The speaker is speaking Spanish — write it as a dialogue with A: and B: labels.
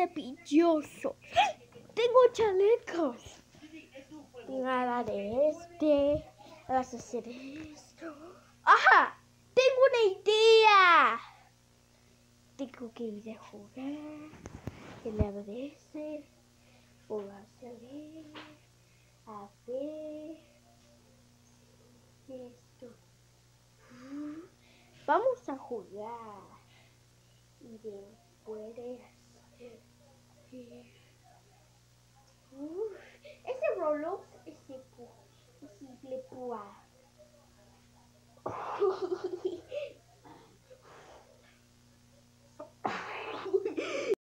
A: de pilloso. Tengo chalecos. Nada de este. Vas a hacer esto. ¡Ajá! ¡Tengo una idea! Tengo que ir a jugar. El lado de ese. Voy a salir. A ver. Esto. Vamos a jugar. Y después. Ese Roblox es simple pua.